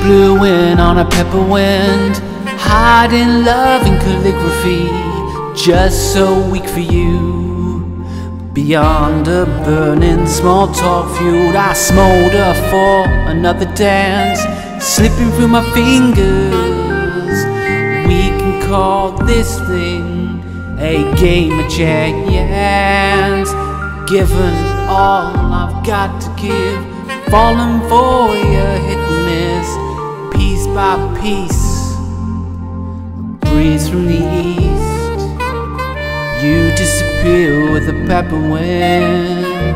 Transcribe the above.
blew in on a pepperwind, hiding love in calligraphy, just so weak for you. Beyond a burning small talk feud, I smolder for another dance, slipping through my fingers. We can call this thing a game of chance. Given all I've got to give, falling for your hit and miss, piece by piece. A breeze from the east, you disappear with a pepperwind.